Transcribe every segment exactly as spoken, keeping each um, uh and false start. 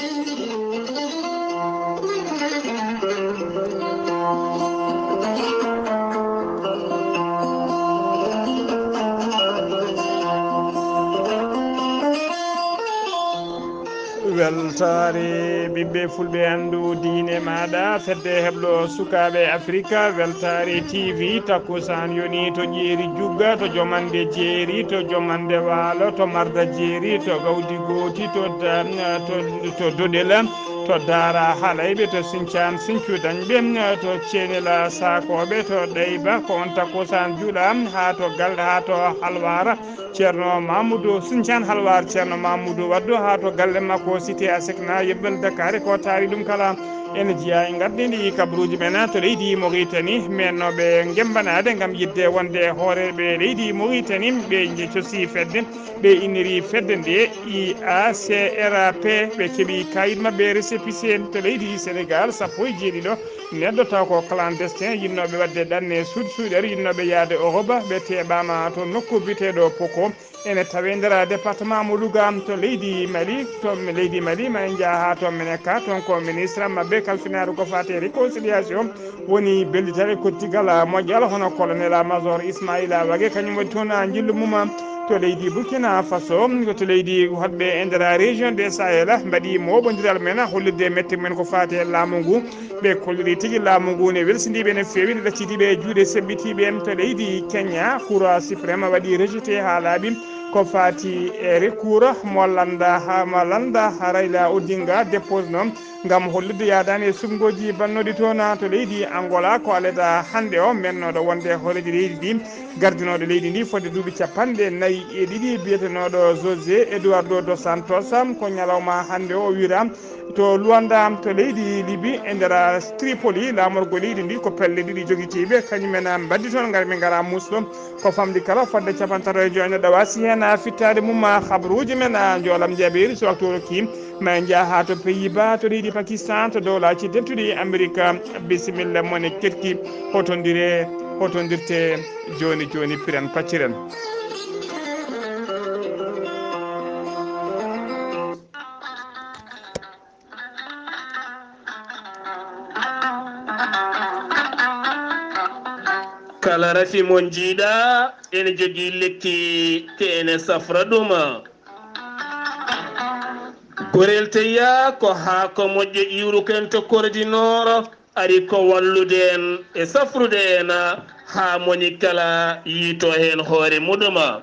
weltare ɓiɓɓe fulɓe andu diine maɗa fedde heblo sukaɓe africa weltare tv takkusan yoni to ƴeeri jugga to jomande jeeri to jomande waalo to marda jeeri to gawdi gooti to to to doɗela to daara halayɓe to sincan sincu dañɓe to cenela sakoɓe to ɗayba ko on takkusan juuɗa ha to galɗe ha to halwara ceerno mamoudou sincan halwar ceerno mamoudou waddo ha to galle makko cité a sekna yebbal dakar ko taari ɗum kala ene jeeya e gardidi kabruji men to leydi Mauritanie mennoɓe gembanade gam yidde wonde hooreɓe leydi Mauritanie ɓe cosi fedde ɓe inniri fedde nde I A C R P ɓe keeɓi kayit mabɓe récépissé to leydi Sénégal sappo e jeeɗiɗo neɗɗo taw ko clandestin yinnoɓe wadde ɗanne suuɗ suuɗere yinnoɓe yaade Europe ɓe teɓama to nokku biteɗo Poko ene tawe nder département mo Louga to leydi Mali to leydi Mali ma en jaaha to mene ka toon ko ministre mabɓe kalfinaɗo ko fate réconciliation woni bellitare kottigal moƴƴal hono colonel major Ismaïla Wague kañum waɗi toon jillu mum to leydi Burkina Faso to leydi hoɗɓe e nder région des Sahel mbaɗi moɓodiral men hollirde metti men ko fate laamu ngu ɓe kolliri tigui laamu ngu ne welsidiɓe ne fewi ne ɗaccidiɓe e juuɗe seɓɓitiɓe to leydi Kenya cour suprême waɗi rejeté ha laaɓi ko fati e recours mo landa ha mo landa Raila Odinga dépose noon gam hollirde yadani e sumgoji bannoɗi toon to leydi Angola ko aleda hande o mennoɗo wonde horeji leydi ndi gardinoɗo leydi ndi fodde duuɓi capanɗe nayyi e ɗiɗi biyetenoɗo José Eduardo dos Santos ko ñalawma hande o wira to Luanda to leydi Libye e nder Tripoli lamorgo leydi ndi ko pelle ɗiɗi joguitiɓe kañumen mbaddi toon gari min gara musɗo ko famdi kala fodde capantati e joyi neɗɗo wasi hen fittade mum habaruji men joolam jaɓeri so waktu roki ma jaaha to Pays-Bas to leydi Pakistan to dowlaji dettuɗi Amérique bisimilla mone ketki hotondire hotondirte joni joni piren pacciren kala rafi mon jiiɗa ene jogui lekki te ene safra ɗum gorel teya ko haako moƴƴo iwruken to koordinore ari ko wallude en e safrude en ha moni kala yiito hen hoore muɗuma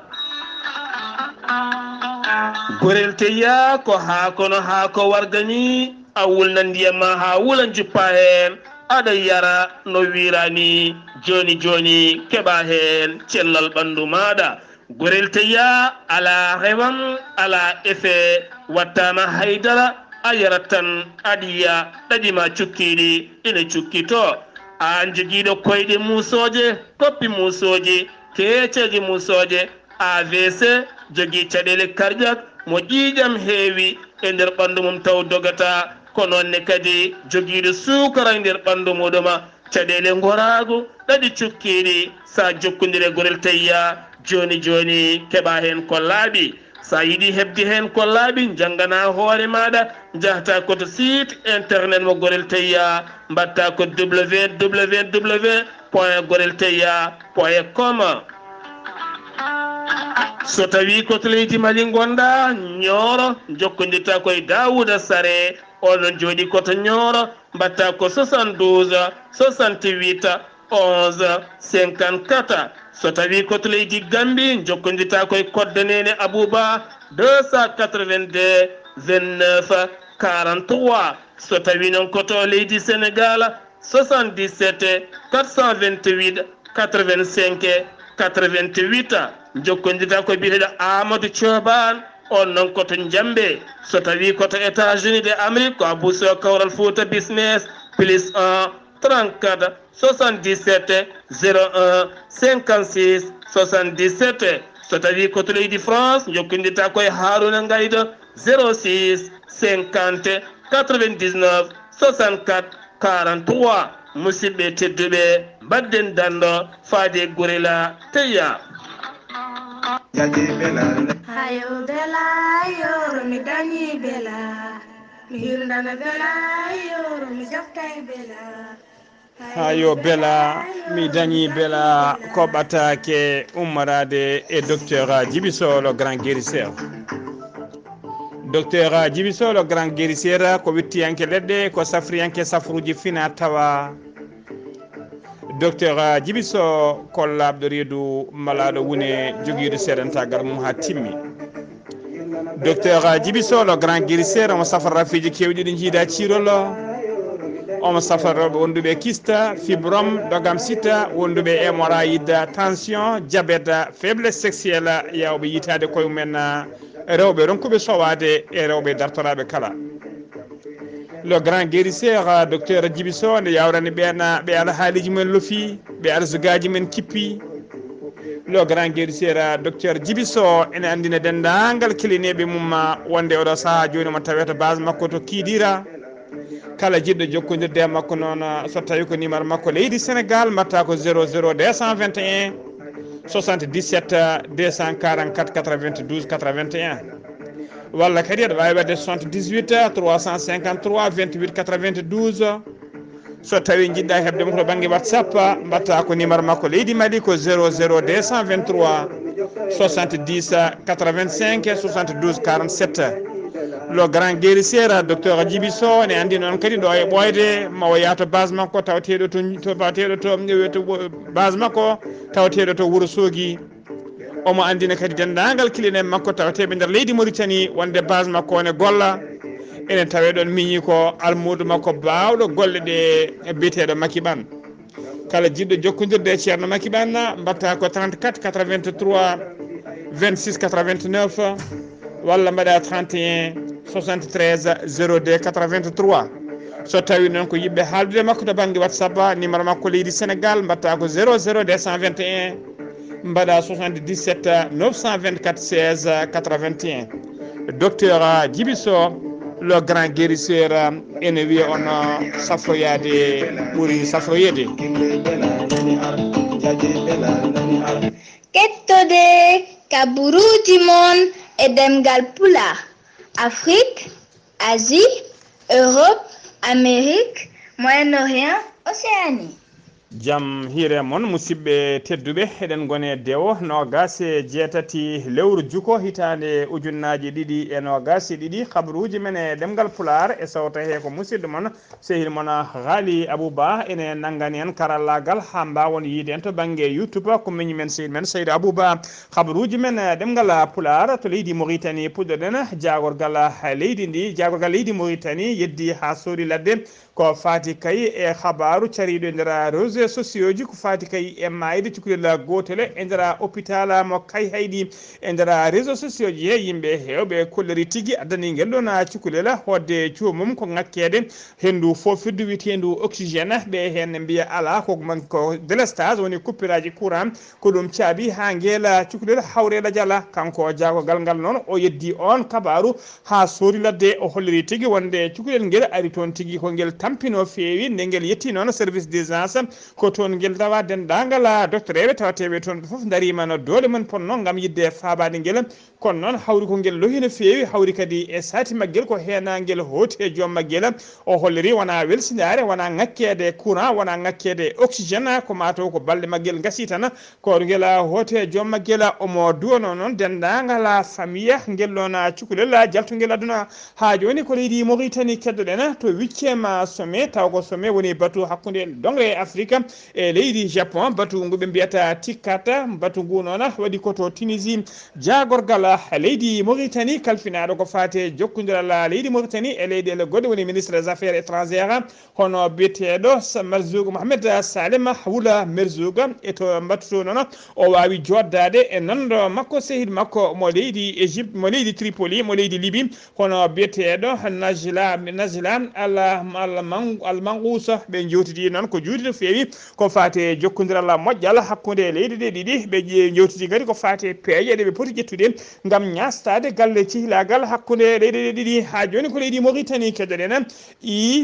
gorel teya ko haako no haako wargani a wulna ndiyamma ha wula juppa hen aɗa yara no wirani joni joni keɓa hen cellal ɓandu maɗa gorel teya ala rewan ala effet wattama haydara a yarat tan aɗiya ɗaɗima cukkiɗi ina cukkito an joguiɗo koyɗe musoje koppi musoje keeceji musoje A V C jogui caɗele cardiaque mo ƴiƴam heewi e nder ɓandu mum taw dogata ko nonne kadi joguiɗo sukara e nder ɓandu muɗuma caɗele goragu ɗaɗi cukkiɗi sa jokkodire gorel tayya joni joni keɓa hen ko laaɓi sa yiiɗi hebde hen ko laaɓi janggana hoore maɗa jahata koto site internet mo gorel tayya mbatta ko w w w point gorel tayya point com so tawi koto leydi Mali gonɗa Nioro jokkodirta koye Dawouda Sare onon jooɗi koto Nioro mbatta ko soixante-douze soixante-huit onze cinquante-quatre so tawi koto leydi Gambie jokkodirta koye koddanene Abou Bah deux cent quatre-vingt-deux vingt-neuf quarante-trois so tawi noon koto leydi Sénégal soixante-dix-sept quatre cent vingt-huit quatre-vingt-cinq quatre-vingt-huit jokkodirta ko biyeteɗo Amadou Thioban on noon koto Jambe so tawi koto États-Unis de Amérique ko Abou Sow Kawral Fouta business plus un trente-quatre soixante-dix-sept zéro un cinquante-six soixante-dix-sept so tawi koto leydi France jokkodirta koye Harouna Gaydo zéro six cinquante quatre-vingt-dix-neuf soixante-quatre quarante-trois musidɓe tedduɓe mbadden dando faade gorela teya hayo bela yor mi dañi bela Mirundana bela yoro mi jaftai bela. hayo bela mi dañi bela ko ɓatake ummarade e docteur Djibiso le grand guérisseur. docteur Djibiso le grand guérisseur ko wittiyanke leɗɗe ko safriyanke safruji fina tawa. docteur Djibiso ko labɗo reedu malaɗo wune joguiɗo seeɗantagal mum ha timmi. docteur Djibiso le grand guérisseur omo safara rafiji kewɗi ɗi jiida cirolo, omo safara rewɓe wonduɓe kista, fibrome, dogam sita, wonduɓe hémorroïde, tension, diabète, faiblesse sexuelle, yawɓe yitade koye mumen rewɓe ronkuɓe sowade e rewɓe dartoraɓe kala. le grand guérisseur docteur Djibiso nde yawrani ɓena ɓe ala haaliji men loofi, ɓe arsugaji men kippi. le grand guérisseur docteur Djibiso ene andina dendagal kilineɓe mum wonde oɗo saaha joni mo tawete base makko to kiidira. kala jiɗɗo jokkodirde e makko noon so tawi ko numéro makko leydi Sénégal mbatta ko zéro zéro deux cent vingt et un soixante-dix-sept deux cent quarante-quatre quatre-vingt-douze quatre-vingt-un walla kadi aɗa wawi wadde soixante-dix-huit trois cent cinquante-trois vingt-huit quatre-vingt-douze. so tawi jiɗɗa hebdemo to banggue WhatsApp mbatta ko numéro makko leydi Mali ko zéro zéro deux cent vingt-trois soixante-dix quatre-vingt-cinq soixante-douze quarante-sept. le grand guérisseur docteur Djibiso ne andi noon kadi ɗo e ɓoyde mawo yato base makko tawateɗo to tawateɗo to base makko tawateɗo to Wourossogui. omo andina kadi dendagal kilinen makko tawateɓe nder leydi Mauritanie wonde base makko ne golla. enen tawe ɗon miñi ko almudo makko bawɗo golle ɗe e biyeteɗo Makiban. kala jiɗɗo jokkodirde e ceerno Makiban mbatta ko trente-quatre quatre-vingt-trois vingt-six quatre-vingt-neuf walla mbaɗa trente et un soixante-treize zéro deux quatre-vingt-trois. so tawi noon ko yimɓe haaldude makko to banggue WhatsApp numéro makko leydi Sénégal mbatta ko zéro zéro deux cent vingt et un mbaɗa soixante-dix-sept neuf cent vingt-quatre seize quatre-vingt-un. docteur Djibiso le grand guérisseur ene wiya on safroyade ɓuuri safroyede. kettode kaburuji mon e ɗemngal pulaar. Afrique, Asie, Europe, Amérique, Moyen-Orient, Océanie. jam hiire moon musidɓe tedduɓe eɗen gone dewo nogas e jeetati lewru juko hitande ujunnaji ɗiɗi e nogas e ɗiɗi habaruji men e ɗemgal pulaar e sawta he ko musidɗo moon sehil moon Ghalii Abuu Bah ene nanggani en karallagal ha mbawon yiide en to banggue YouTube ko miñi men sehil men Seydou Abou Bah. habaruji men ɗemgal pulaar to leydi Mauritanie puɗɗoɗen jagorgal leydi ndi jagorgal leydi Mauritanie yeddi ha soori ladde ko fati kay e habaru cariɗo e nder réseaux sociaux ji ko fati kay e mayde cukalel gotele e nder hôpital mo kay hayɗi e nder réseaux sociaux ji he yimɓe hewɓe kollori tigui addani ngel ɗon cukalel hodde cuumum ko ngakkede hendu fofirdu wiyetendu oxygéne ɓe hen mbiya ala ko man ko délestage woni coupuraji courant ko ɗum caabi ha ngela cukalel hawrela diala kanko jagogal ngal noon o yeddi on kabaru ha soori ladde o holliri tigui wonde cukalel ngel ari toon tigui ko ngel tampino feewi nde ngel yetti noon service d'urgence ko toon ngel tawa dendagal docteur eɓe tawateɓe toon foof darima no doole men ponno gam yidde fabade ngel kono noon hawri ko ngel lohi no feewi hawri kadi e sati maggel ko hena ngel hooti e joom maggel o holliri wona welsinare wona ngakkede courant wona ngakkede oxygéne ko mataw ko balɗe maggel gasi tan ko ngel hooti e joom maggel omo duwano noon dendagal famille ngel ɗon cukalel jaltugel aduna ha joni ko leydi Mauritanie keddoɗen to huitiéme sommet taw ko sommet woni batu hakkude dongre e Afrique e leydi Japon batu ngu ɓe mbiyata tikkata batu ngu noon waɗi koto Tunisie jagorgal leydi Mauritanie kalfinaɗo ko fate jokkodiral leydi Mauritanie e leyɗele goɗɗe woni ministre des affaires étrangères hono biyeteɗo Merzoug Mohamed Salem Wula Merzoug e to mbattuto noon o wawi joddade e nando makko sehil makko mo leydi Égypte mo leydi Tripoli mo leydi Libye hono biyeteɗo Najla Najla Allah almangousa ɓe jewtidi noon ko juuti no feewi ko fate jokkodiral moƴƴal hakkude leydi ɗe ɗiɗi ɓe jewtidi kadi ko fate peeje ɗe ɓe poti ƴettude ngam ñastade galle cihlagal hakkude leyɗe ɗiɗi ha joni ko leydi Mauritanie keɗoɗen I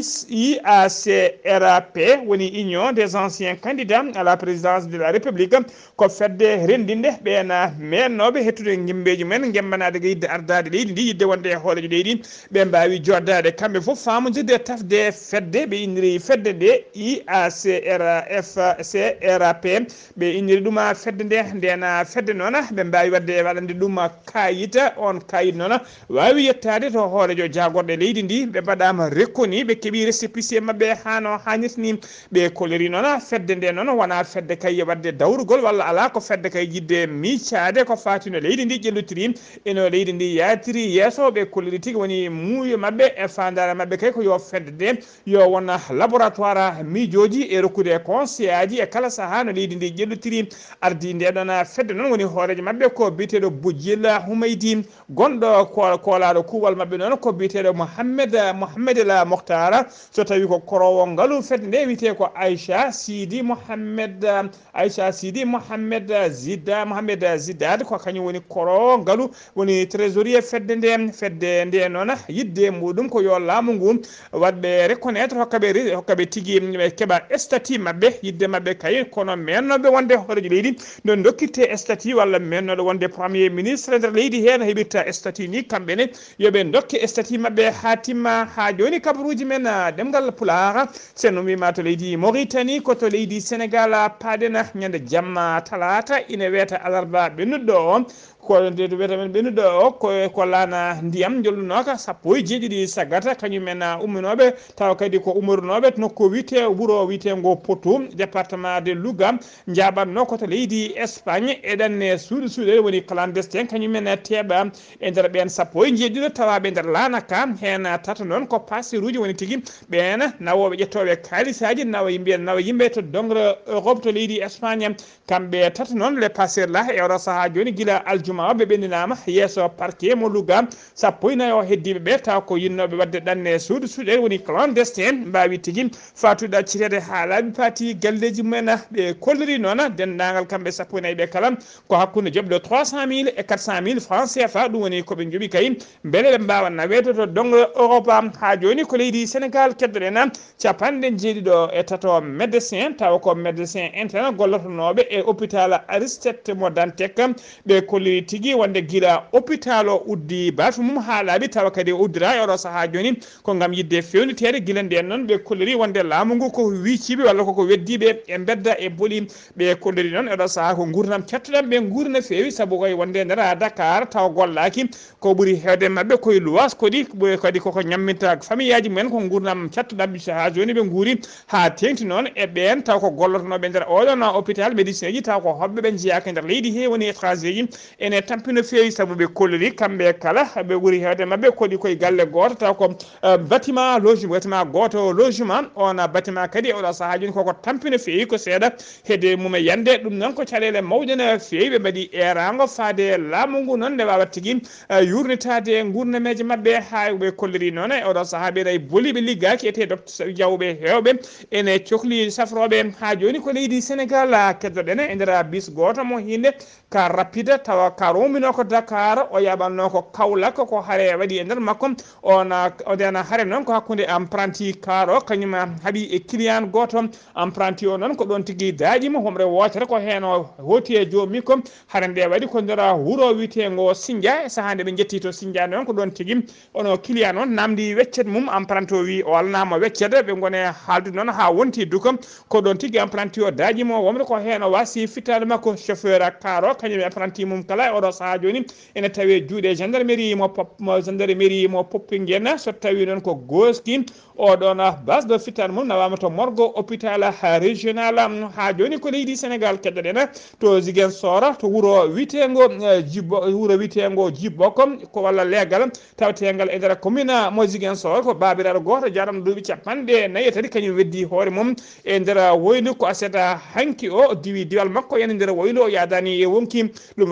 A C R A P woni union des anciens candidats à la présidence de la république ko fedde rendinde ɓena mennoɓe hettude gimbeji men gembanade ga yidde ardade leydi ndi yidde wonde e hoolejo leydi ɓe mbawi joddade kamɓe foof famodire tafde fedde ɓe inniri fedde nde I A C R F C R A P ɓe inniri ɗuma fedde nde ndena fedde noon ɓe mbawi wadde waɗande ɗum kayita on kayit noon wawi yettade to hoolejo jagorɗo leydi ndi ɓe mbaɗama rekkoni ɓe keeɓi récépissé mabɓe hano hannirtini ɓe kolori noon fedde nde noon wona fedde kay wadde dawrugol walla ala ko fedde kay jidde miccade ko fatino leydi ndi ƴellotiri eno leydi ndi yatiri yesso ɓe kolori tigui woni muuyo mabɓe e fandare mabɓe kay ko yo fedde nde yo wona laboratoire miijoji e rokkude conseil aji e kala saaha no leydi ndi ƴellotiri ardi nde ɗon fedde noon woni hoorejo mabɓe ko biteɗo Boujilla Houmaydi gonɗo kolaɗo kuuɓal mabɓe noon ko biteɗo Mohammed Mohammed la Mokhtar so tawi ko korowo ngalu fedde nde wiyete ko Aïcha Sidi Mohammed Aïcha Sidi Mohammed Zida Mohammed Zidad ko kañum woni korowo ngalu woni trésorier fedde nde fedde nde noon yidde muɗum ko yo laamu ngu wadɓe reconnaître hokkaɓe hokkaɓe tigui ɓe keeɓa statut mabɓe yidde mabɓe kay kono mennoɓe wonde hoorejo leydi no dokkirte statut walla mennoɗo wonde premier ministre nder leydi hen heɓirta statut ni kamɓene yoɓe dokke statut mabɓe ha timma ha joni kabaruji men ɗemgal pulaar sen wima to leydi Mauritanie ko to leydi Sénégal paadena ñande jamma talata ina wiyata alarba ɓennuɗɗo o ko nde wiyata men ɓennuɗo o ko ko lana ndiyam jollunoka sappo e jeeɗiɗi saggata kañumen umminoɓe taw kadi ko umornoɓe nokku wiyete wuuro wiyetego Potou département de Louga jaɓatno koto leydi Espagne eɗanne suuɗi suuɗe woni clandestin kañumen teeɓa e nder ɓen sappo e jeeɗiɗo tawaɓe nder lana ka hen tata noon ko passeur uji woni tigui ɓen nawoɓe ƴettoɓe kalisaji nawa yimɓe nawa yimɓe to dongre Europe to leydi Espagne kamɓe tata noon les passeur la e oɗo saaha joni guila aljuma ɓe ɓendinama yesso parquet mo Louga sappo e nayyi o heddiɓe ɓe taw ko yinnoɓe wadde ɗanne suudu suuɗe woni clandestin mbawi tigui fatude accirede ha laaɓi paati galleji mumen ɓe kolliri noon dendagal kamɓe sappo e nayyi ɓe kala ko hakkude jobɗo trois cent mille et quatre cent mille francs C F A ɗum woni koɓe jooɓi kay beele ɓe mbawa nawede to dongre Europe ha joni ko leydi Sénégal keddoɗen capanɗe jeeɗiɗo e tato médecin tawa ko médecin interne gollotonoɓe e hôpital Aristide mo Dantec ɓe kolliri tigui wonde guila hôpital o uddi baatu mum ha laaɓi tawa kadi o uddira e oɗo saaha joni ko gam yidde fewnitede guila nden noon ɓe kolliri wonde laamu ngu koko wicciɓe walla koko weddiɓe e bedda e booli ɓe kolliri noon eɗo saaha ko gurdam cattuɗam ɓe guuri no fewi saabu koye wonde nder Dakar taw gollaki ko ɓuuri hewde mabɓe koye luwas kodi kadi koko ñamminta famille aji mumen ko gurdam cattuɗam ha joni ɓe guuri ha tengti noon e ɓen taw ko gollotonoɓe nder oɗon hôpital médecin ji taw ko hoɓɓe ɓe jeeyaka nder leydi he woni étranger ji ene tampino fewi saabu ɓe kolliri kamɓe kala ɓe ɓuuri hewde mabɓe kodi koye galle goto taw ko bâtiment logement bâtiment goto logement on bâtiment kadi oɗo saaha joni koko tampino fewi ko seeɗa hedde mum e yande ɗum noon ko caɗele mawɗe no fewi ɓe mbaɗi erago faade laamu ngu noon nde wawa tigui yurnitade gurnameje mabɓe ha ɓe kolliri noon e oɗo saaha ɓeeɗa e booli ɓe liggaki ete docteur jawɓe hewɓe ene cohli safroɓe ha joni ko leydi Sénégal keddoɗen e nder bis goto mo hinde ka rapide tawa ka romino ko Dakar o yaɓanno ko Kaolack ko haare waɗi e nder makko on oɗen haare noon ko hakkude apprenti car o kañum haaɓi e client goto apprenti o noon ko ɗon tigui daƴimo homre wotere ko hen o hoti e jomi ko haare nde waɗi ko nder wuuro witego Sindia e saaha nde ɓe jetti to Sindia noon ko ɗon tigui ono client noon namdi weccet mum apprenti o wi o alnama weccede ɓe gone haaldude noon ha wonti duka ko ɗon tigui apprenti o daƴimo womre ko hen o wasi fittade makko chauffeur car o kañum apprenti mum kala e oɗo saaha joni ene tawi juuɗe gendarmerie mo pop mo gendarmerie mo Poppinguene so tawi noon ko goski oɗon base de fittade mum nawama to morgo hôpital régional ha joni ko leydi Sénégal keddoɗen to Ziguinchor to wuuro witego jibbo wuuro witego jibboko ko walla leegal tawtegal e nder commune mo Ziguinchor ko babiraɗo goto jaɗam duuɓi capanɗe nayyi tati kañum weddi hoore mum e nder woylu ko aseta hanki o diwi diwal makko ene nder woylu o yadani e wonki ɗum waɗi ko sa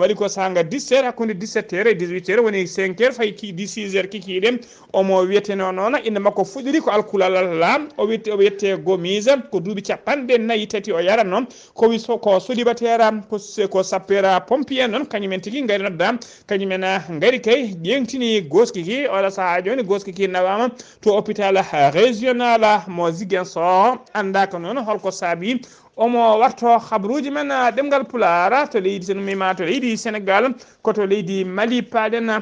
nanga dix-sept hakkunde dix-sept heures et dix-huit heures woni cinq heures fay ki six heures kikiɗen omo wiyeteno noon inde makko fuɗɗiri ko alkulalal lam o witte o wiyette gomise ko duuɓi capanɗe nayyi tati o yarat noon ko wi ko solibatera ko sappera pompier noon kañumen tigui gari nodda kañumen gari kay ƴeŋtini goski ki oɗo saaha joni goski ki nawama to hôpital régional mo Ziguinchor andaka noon holko saabi omo warto habruji men ɗemgal pulaar to leydi sen mima to leydi Sénégal koto leydi Mali paɗen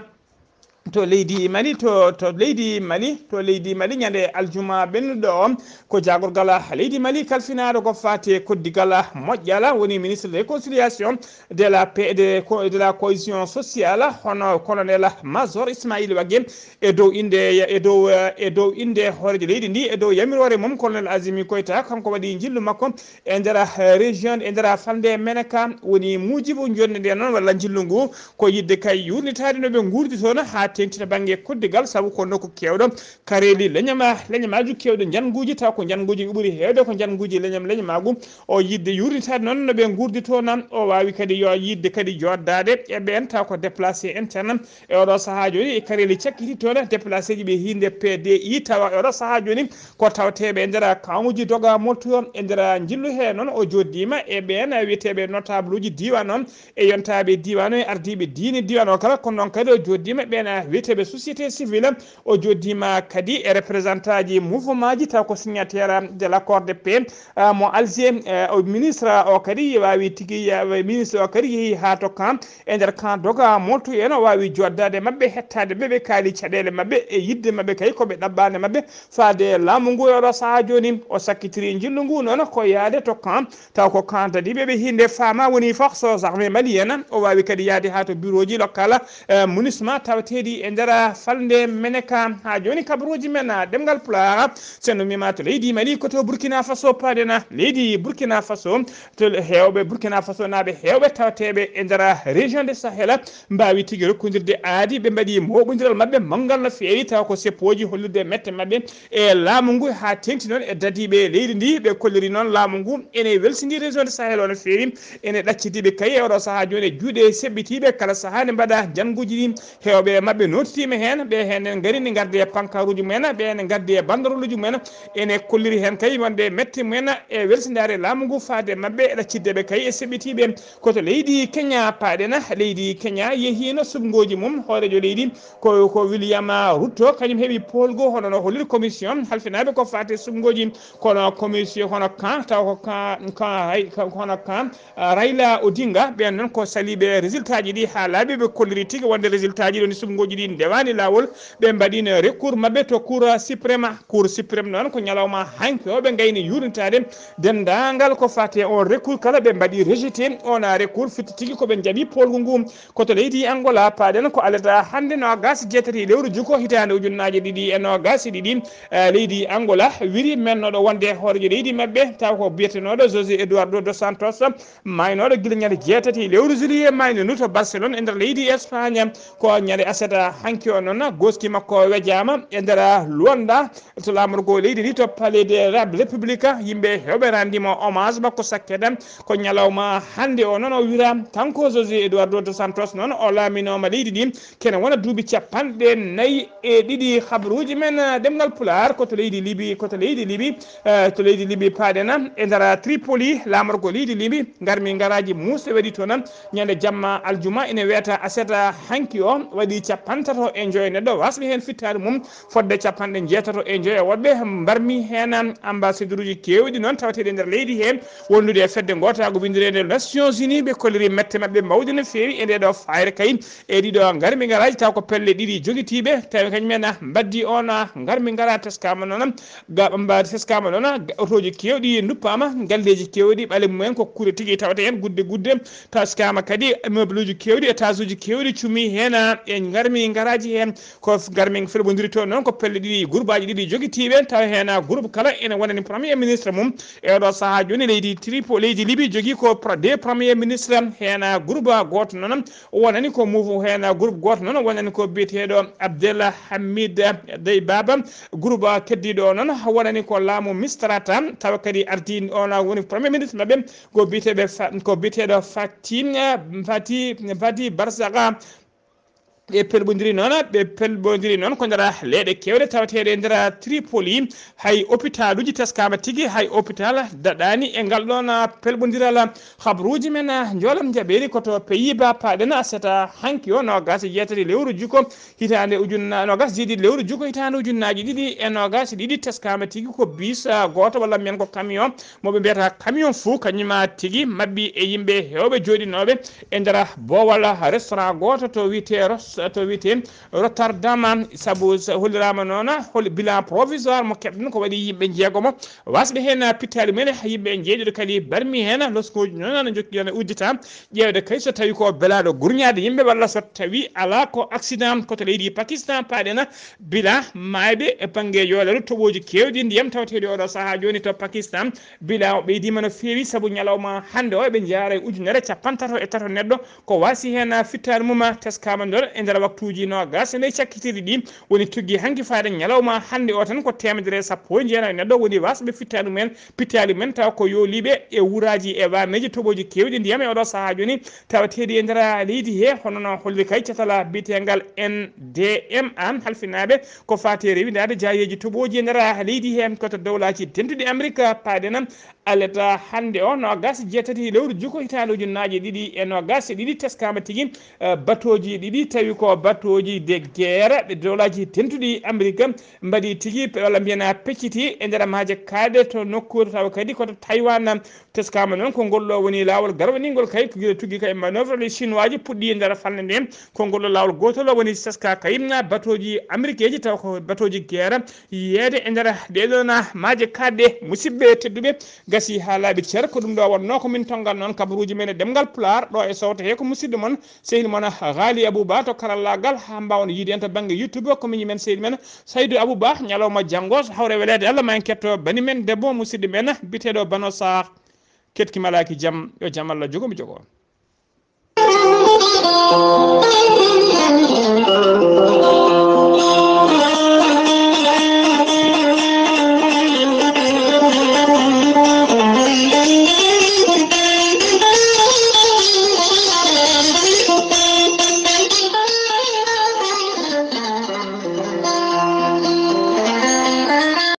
to leydi Mali to to leydi Mali to leydi Mali ñande aljuma bennuɗo o ko jagorgal leydi Mali kalfinaɗo ko fate koddigal moƴƴala woni ministre de réconciliation de la paix de de la cohésion sociale hono colonel major Ismaïl Wagué e dow inde e dow e dow inde horejo leydi ndi e dow yamirore mum colonel Azimi Koyta kanko waɗi jillu makko e nder région e nder falde Menaka woni mujibu jonde nde noon walla jillu ngu ko yidde kay yurnitade no ɓe gurdi toon ha tengtita banggue koddigal saabu ko nokku kewɗo kareli leñama leñamaju kewɗo janguji taw ko janguji ɓuuri hewde ko janguji leñam leñamagu o yidde yurnitade noon no ɓe gurdi toon o wawi kadi yo yidde kadi joddade e ɓen taw ko déplacé interne e oɗo saaha joni e kareli cakkiti toon déplacé ji ɓe hinde P D I tawa e oɗo saaha joni ko tawteɓe e nder kawuji doga moltuyo e nder jillu he noon o joddima e ɓen wiyeteɓe notable uji diwan noon e yontaɓe diwan o e ardiɓe diine diwan o kala kono noon kadi o joddima ɓen wiyeteɓe société civile o joddima kadi e représentant ji mouvement ji taw ko signataire de l' accord de paix mo Alger o ministre o kadi wawi tigui ministre o kadi yeehi ha to camp e nder camp doga moltu en o wawi joddade mabɓe hettade ɓe ɓe kaali caɗele mabɓe e yidde mabɓe kay koɓe ɗabbane mabɓe faade laamu ngu oɗo saaha joni o sakkitiri jillu ngu noon ko yaade to camp taw ko camp dadiɓe ɓe hinde fama woni force armée malienne o wawi kadi yaade ha to bureau ji local munusma tawateɗi e nder falde Menaka ha joni kabaruji men ɗemgal pulaar sen mima to leydi Mali koto Burkina Faso paadena leydi Burkina Faso to hewɓe Burkina Faso naɓe hewɓe tawateɓe e nder région de Sahel mbawi tigui rokkodirde aadi ɓe mbaɗi moɓodiral mabɓe mangal no fewi taw ko seppoji hollirde mette mabɓe e laamu ngu ha tengti noon e dadiɓe leydi ndi ɓe kolliri noon laamu ngu ene welsidi région de Sahel o no fewi ene ɗaccitiɓe kay e oɗo saaha joni juuɗe seɓɓitiɓe kala saaha ne mbaɗa janguji ɗi hewɓe mabɓe notitima hen ɓe hen gaari ne gardi e pankaruji mumen ɓe ene gardi e banderoluji mumen ene kolliri hen kay wonde metti mumen e welsidare laamu ngu faade mabɓe e ɗacciddeɓe kay e seɓɓitiɓe koto leydi Kenya paɗena leydi Kenya yeehino subgoji mum hoorejo leydi ko ko William Ruto kañum heeɓi polgo hono no hollir commission halfinaɓe ko fate subgoji kono commission hono kan taw ko kan kan hono kan Raila Odinga ɓen noon ko saliɓe résultat ji ɗi ha laaɓi ɓe kolliri tigui wonde résultat ji ɗo ni subgoji ɗi ndewani lawol ɓe mbaɗino recours mabɓe to cour suprême cour suprême noon ko ñalawma hanki o ɓe gayni yurnitade dendagal ko fate on recours kala ɓe mbaɗi rejeté on recours fitti tigui koɓe jaaɓi polgu ngu koto leydi Angola paɗen ko alata hande no gas jeetati lewru juko hitande ujunnaje ɗiɗi e no gas ɗiɗi leydi Angola wiri mennoɗo wonde hoorejo leydi mabɓe taw ko biyetenoɗo José Eduardo dos Santos maynoɗo guila ñande jeetati lewru juillet mayno nu to Barcelone e nder leydi Espagne ko ñande asata hanki o noon goski makko wejama e nder Luanda to lamorgo leydi ndi to palais de la république yimɓe hewɓe rendimo hommage makko sakkeden ko ñalawma hande o noon o wira kanko José Eduardo dos Santos noon o laaminoma leydi ndi kene wona duuɓi capanɗe nayyi e ɗiɗi habaruji men ɗemgal pulaar koto leydi Libi koto leydi Libi to leydi Libi paɗena e nder Tripoli lamorgo leydi Libi garmi garaji musɗe waɗi toon ñande jamma aljuma ene wiyata aseta hanki o waɗi capantato e joyo neɗɗo wasɓe hen fittade mum fodde capanɗe jeetato e joyo woɗɓe mbarmi hen ambassadeur uji kewɗi noon tawateɗe nder leydi he wondude e fedde gotago windirede Nations Unies ɓe kolliri mette mabɓe mawde no fewi e ndeɗo fayre kay e ɗiɗo garmi garaji taw ko pelle ɗiɗi joguitiɓe tawi kañumen mbaddi on garmi gara teskama noon gaɓa teskama noon otoji kewɗi duppama galleji kewɗi ɓaale mumen ko kuure tigui tawate hen gudde gudde teskama kadi meuble uji kewɗi étage uji kewɗi cumi hen e garmi garmi garaji hen ko garmi felbodiri to noon ko pelle ɗiɗi groupe aji ɗiɗi joguitiɓe taw hen groupe kala ene wonani premier ministre mum e ɗo saaha joni leydi tripo leydi liby jogui ko des premier ministre hen groupe goto noon wonani ko mouvo hen groupe goto noon wonani ko biyeteɗo Abdel Hamid Dey Baba groupe keddiɗo noon wonani ko laamu mistrata tawa kadi ardi on woni premier ministre mabɓe ko biyeteɓe ko biyeteɗo Fati Fati Fati Barsaka ɓe pelbodiri noon ɓe pelbodiri noon ko nder leeɗe kewɗe tawateɗe e nder Tripoli hay hôpital uji teskama tigui hay hôpital daɗani e ngal ɗon pelbodiral habruji men joolam jaɓeri koto Pays-Bas paɗen seta hanki o nogas jeetati lewru juko hitande ujunna nogas jeeɗiɗi lewru juko hitande ujunnaji ɗiɗi e nogas ɗiɗi teskama tigui ko bis goto walla mbiyen ko camion moɓe mbiyata camion fou kañuma tigui mabɓi e yimɓe hewɓe joɗinoɓe e nder bowal restaurant goto to wiyete to wiyete Rotterdam saabu hollirama noon hol bilan provisoire mo keɓɗen ko waɗi yimɓe jeegomo wasɓe hen pittali men yimɓe jeeɗiɗo kadi barmi hen loskoji noon ne jokki hen uddita ƴewde kay so tawi ko belaɗo gurñade yimɓe walla so tawi ala ko accident koto leydi Pakistan paɗena bilan mayɓe e banggue yoolere toɓoji kewɗi ndiyam tawateɗi oɗo saaha joni to Pakistan bilan o ɓeydima no fewi saabu ñalawma hande o ɓe jaara e ujunere capan tato e tato neɗɗo ko wasi hen fittali mum teskama nder e nder waktuji nogas e ley cakkitiri ɗi woni tugui hanki faade ñalawma hande o tan ko temedere sappo e jeenayi neɗɗo woni wasɓe fittali mumen pittali men taw ko yoliɓe e wuraji e wameji toɓoji kewɗi ndiyam e oɗo saaha joni tawateɗi e nder leydi he hono no holli kay catala biyetegal N D M an halfinaɓe ko fate rewidade jayeji toɓoji e nder leydi he koto dowlaji tenduɗi Amérique paɗena aleta hande o nogas jeetati lewru juko hitande ujunnaji ɗiɗi e nogas ɗiɗi teskama tigui batoji ɗiɗi tawi ko batoji de guerre ɓe dowlaji tentuɗi Amérique mbaɗi tigui walla mbiyana pecciti e nder maaje kaɗe to nokkude tawa kadi koto Taïwan teskama noon ko ngolɗo woni lawol garwaningol kay ko guila tugui kay manœuvre les chinois ji puɗɗi e nder falde nde ko ngolɗo lawol gotol woni teska kay batoji américain ji taw ko batoji guerre yeede e nder ɗeɗon maaje kaɗɗe musidɓe tedduɓe gasi ha laaɓi ceer ko ɗum ɗo wonno ko min tongal noon kabaruji men e ɗemgal pulaar ɗo e sawto he ko musidɗo moon sehil moon Ghalii Abuu Bah to karallagal ha mbawon yiide en to banggue YouTube ko min men sehil men Saydou Abou Bah ñalawma janggo so hawre welede Allah ma en ketto bani men debbo musidɗo men biteɗo Bano Sar ketki malaki jaam yo jaam Allah jogo mi jogo on